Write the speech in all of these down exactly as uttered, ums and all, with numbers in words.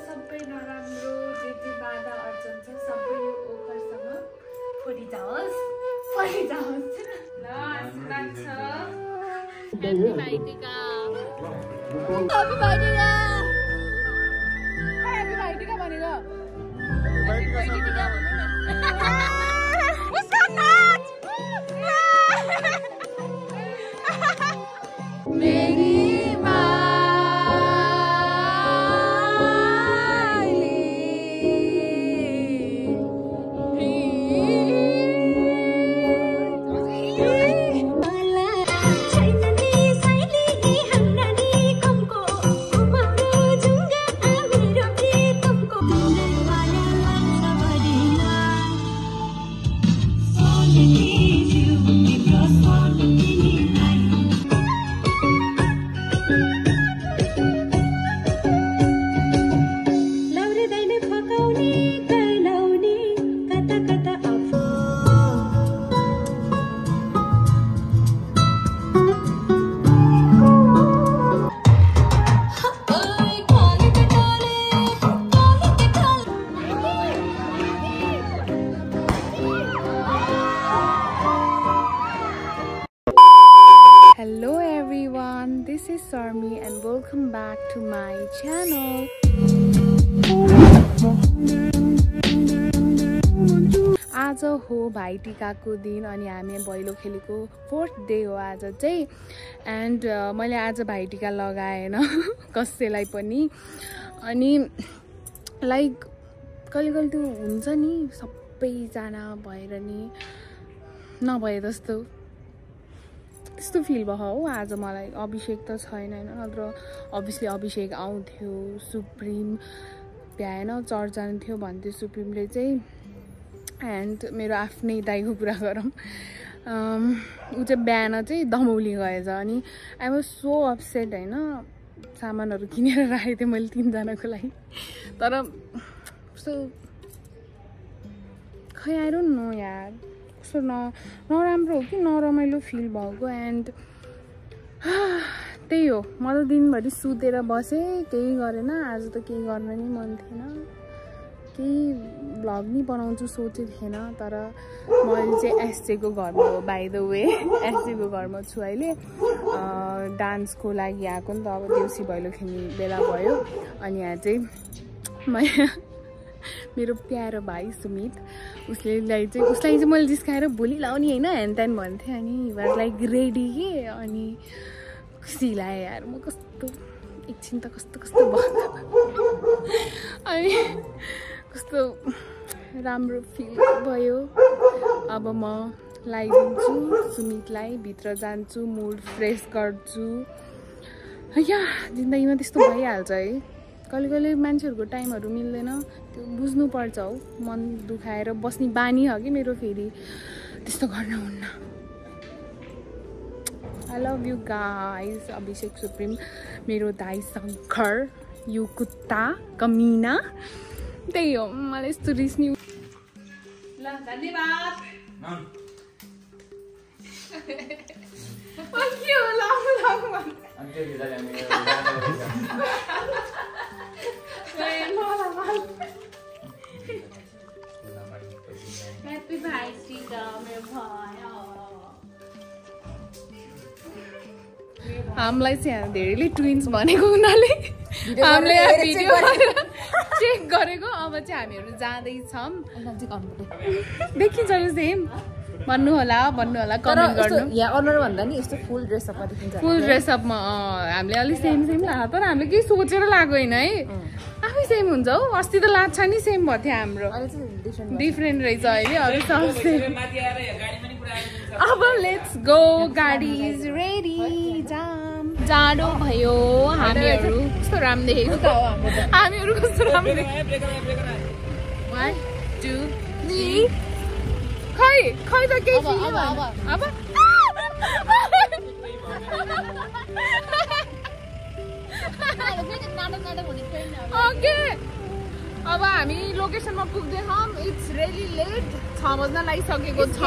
सबै नराम्रो जे जे बाधा अर्चन छ सबै यो ओखरसँग फुटिजाओस् फुटिजाओस् ल आशीर्वाद छ ह्यापी भाइ टिका ह्यापी भाइ टिका ह्यापी भाइ टिका भनेको भाइ टिका भन्नु न उसको नाच मेरी and welcome back to my channel. आज हो भाइ टिकाको दिन अनि हामी भैलो खेलेको फोर्थ डे हो आज चाहिँ एन्ड uh, मैले आज भाइ टिका लगाएन कसैलाई पनि अनि लाइक कहिले कहिले त्यो हुन्छ नि सबैजना भएर नि नभए जस्तो त्यस्तो फिल भयो हो आज मलाई अभिषेक त छैन हैन नत्र अभियसली अभिषेक आउँथ्यो सुप्रिम भ्याएन चर्च जान्थ्यो भन्थ्यो सुप्रिमले चाहिँ एन्ड मेरो आफ्नै दाइको कुरा गरौँ ऊ चाहिँ बिहान चाहिँ दमौली गएछ अनि आई वाज सो अपसेट होइन सामानहरू किनेर राखेको थिएँ मैले तिनजनाको लागि तर कस्तो खै आई डोन्ट नो यार कस्तो न नराम्रो हो कि नरमाइलो फिल भएको एन्ड त्यही हो म त दिनभरि सुतेर बसेँ केही गरेन आज त केही गर्न नि मन थिएन केही भ्लग नि बनाउँछु सोचेको थिएन तर मैले चाहिँ एसजेको घरमा हो बाई द वे एसजेको घरमा छु अहिले डान्सको लागि आएको नि त अब देउसी भैलो खेल्ने बेला भयो अनि यहाँ चाहिँ म मेरो प्यारो भाइ सुमित उसले चाहिँ उसलाई चाहिँ मैले जिस्काएर भोलि लाउने होइन ह्यान त्यान भन्थेँ अनि वाज लाइक रेडी के अनि खुसी लाग्यो यार म कस्तो एकछिन त कस्तो कस्तो भयो अनि कस्तो राम्रो फिल भयो अब म लगाइदिन्छु सुमितलाई भित्र जान्छु मुड फ्रेस गर्छु या जिन्दगीमा त्यस्तो भइहाल्छ है कहिले कहिले मान्छेहरूको टाइमहरू मिल्दैन त्यो बुझ्नुपर्छ हौ मन दुखाएर बस्ने बानी हो कि मेरो फेरि त्यस्तो गर्न हुन्न आई लभ यु गाइज अभिषेक सुप्रिम मेरो दाइ शङ्कर यो कुत्ता कमिना त्यही हो मलाई यस्तो रिस्नी ल धन्यवाद के हो लामो लामो Happy Bhai Tika, मेरो भाइ हामीलाई चाहिँ धेरैले ट्विन्स भनेको हुनाले हामीले भिडियो चेक गरेको अब चाहिँ हामीहरू जाँदैछौँ देखिन्छ सेम भन्नु होला भन्नु होला कमेन्ट गर्नु यहाँ अनुहार भन्दा नि यस्तो फुल ड्रेसअपमा देखिन्छ फुल ड्रेसअपमा हामीले अलिक सेम सेम लाग्यो तर हामीले केही सोचेर लाग्यो होइन है आफै सेम हुन्छ हौ अस्ति त लाछ नि सेम भयो थियो हाम्रो डिफ्रेन्ट रहेछ अहिले अरू सब सेम अब लेट्स गो गाडी इज रेडी जाम जाडो भयो हामीहरू कस्तो राम्रो देखेको त हो हामीहरू कस्तो राम्रो वान टू थ्री खै खै त केही फिल अब अब ओके अब हामी लोकेसनमा पुग्दैछौँ इट्स रियली लेट छ बज्न लागिसकेको छ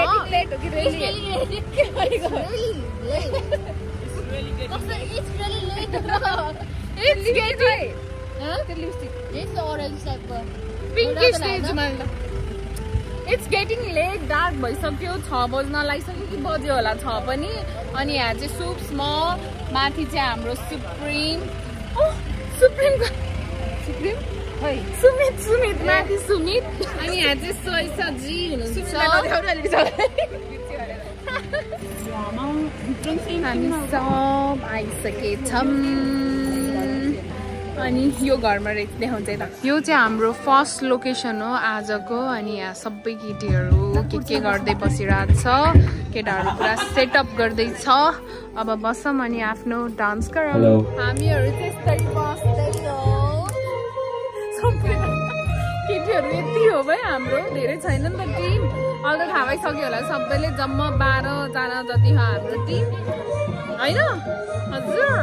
It's getting त्यो लिपस्टिक यस्तो orange type को पिङ्किश स्टेजमा इट्स गेटिङ लेट डार्क भइसक्यो छ बज्न लागिसक्यो कि बज्यो होला छ पनि अनि यहाँ चाहिँ सुप स्मल माथि चाहिँ हाम्रो सुप्रिम ओ सुप्रिम सुप्रिम खै सुमित सुमित माथि सुमित अनि यहाँ चाहिँ सोही सजी हुनुहुन्छ हामी सब आइसकेछौँ अनि यो घरमा देखाउँछ त यो चाहिँ हाम्रो फर्स्ट लोकेसन हो आजको अनि यहाँ सबै केटीहरू के के गर्दै बसिरहेको छ केटाहरू पुरा सेटअप गर्दैछ अब बसौँ अनि आफ्नो डान्स गरौँ हामीहरू चाहिँ यस्तै बस्दैछौँ केटीहरू यति हो भाइ हाम्रो धेरै छैन नि त टिम अहिले त थाहा भइसक्यो होला सबैले जम्मा बाह्रजना जति हो हाम्रो टिम होइन हजुर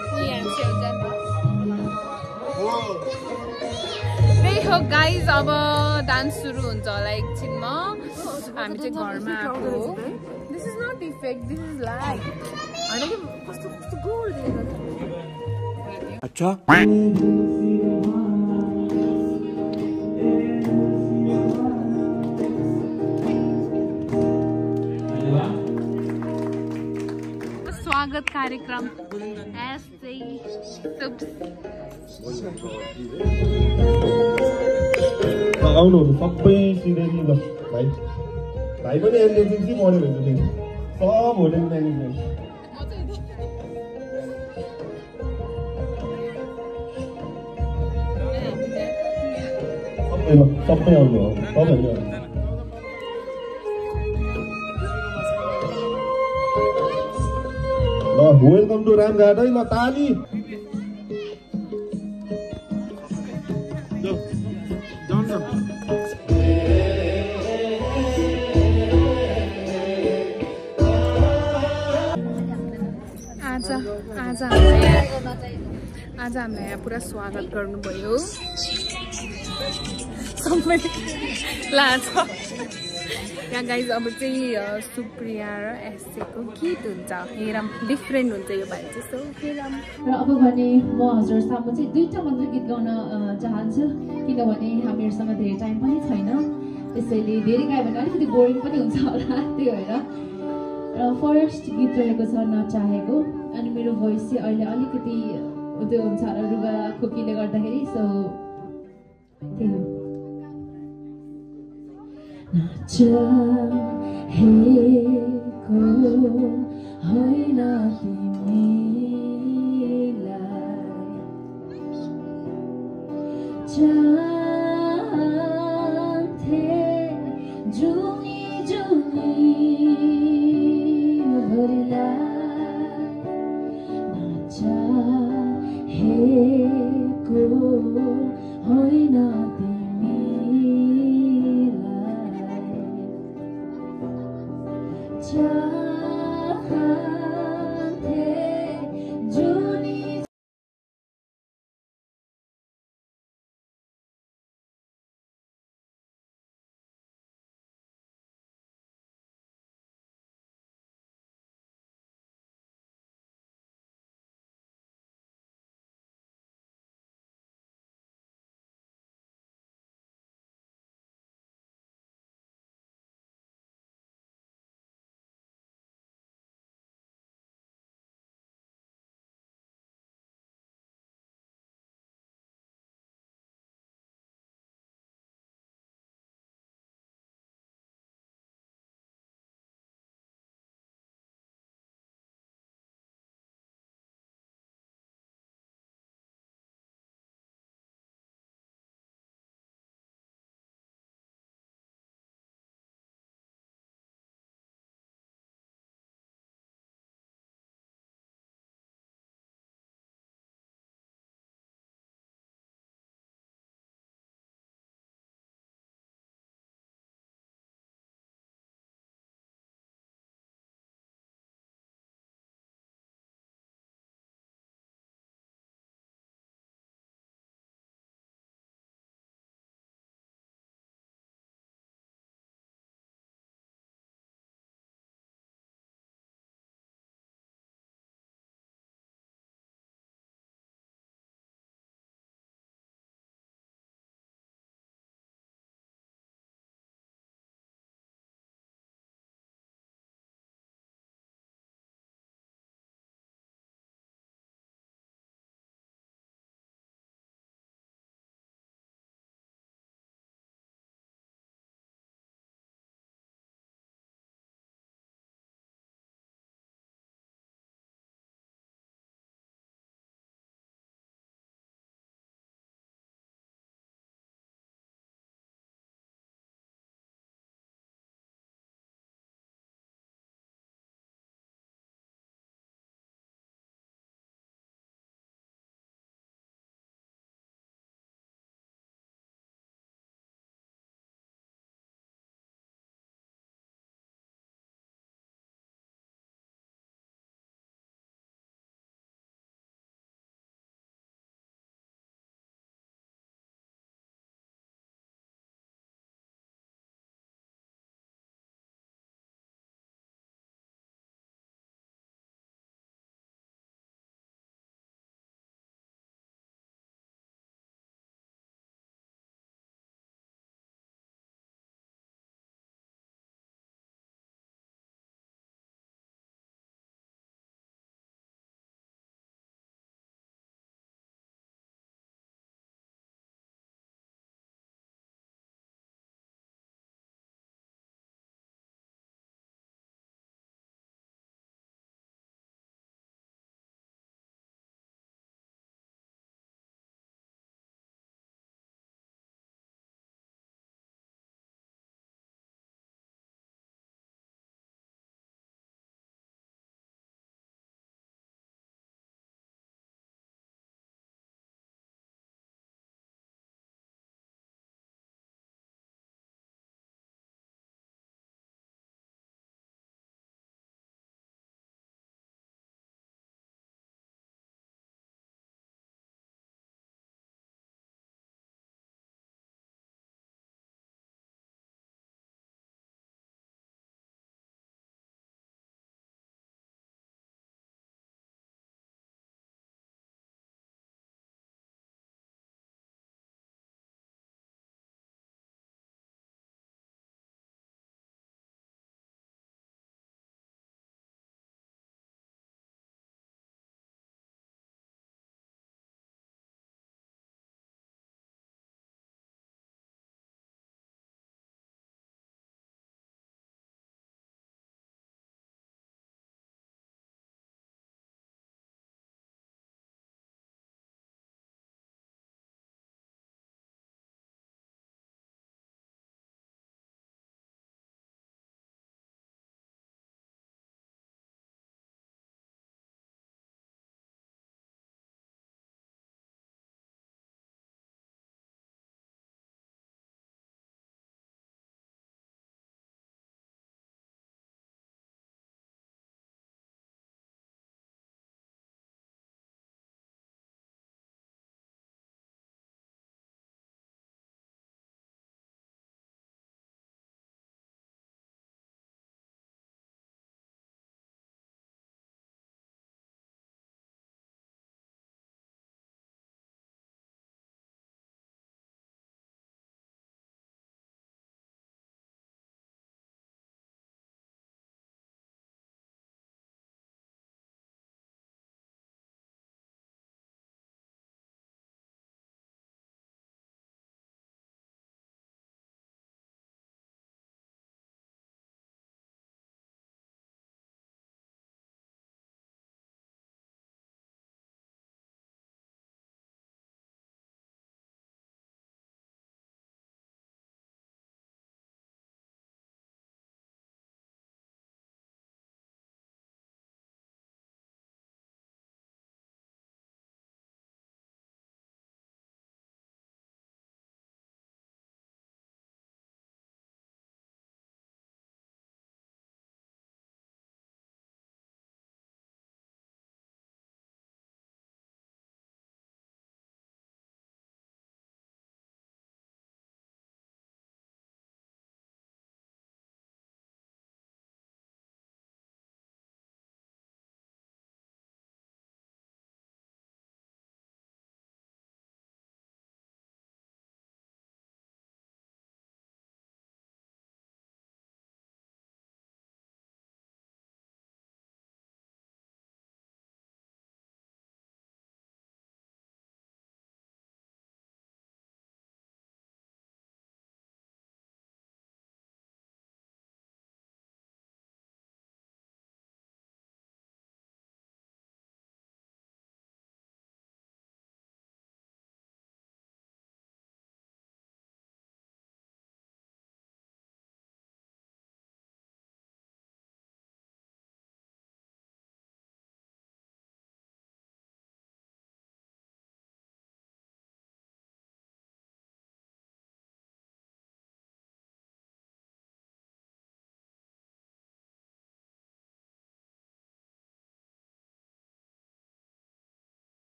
त्यही हो गाइज अब डान्स सुरु हुन्छ होला एकछिनमा हामी चाहिँ घरमा आएको हो this is not effect this is like होइन कि कस्तो कस्तो गोल अच्छा स्वागत कार्यक्रम ऐसे सब आउनु सबै सिधै ल भाइ भाइ पनि एनएनसी मर्यो भने चाहिँ सब होटल म्यानेजमेन्ट सबै ल सबै आउनु हो सबैले ल वेलकम टु रामघाट है ल ताली आज आज हामीलाई आज हामीलाई यहाँ पुरा स्वागत गर्नुभयो सबैले लाज यहाँ गाइज अब चाहिँ सुप्रिया र एसएको गीत हुन्छ हेरौँ डिफ्रेन्ट हुन्छ यो भाइ चाहिँ सो हेरौँ र अब भने म हजुर सामु चाहिँ दुईटा मात्र गीत गाउन चाहन्छु किनभने हामीहरूसँग धेरै टाइम पनि छैन त्यसैले धेरै गायो भने अलिकति बोरिङ पनि हुन्छ होला त्यही भएर र फर्स्ट गीत रहेको छ नचाहेको अनि मेरो भोइस चाहिँ अहिले अलिकति त्यो हुन्छ होला रुगा खोकीले गर्दाखेरि सो त्यही हो नचाहेको होइन तिमीलाई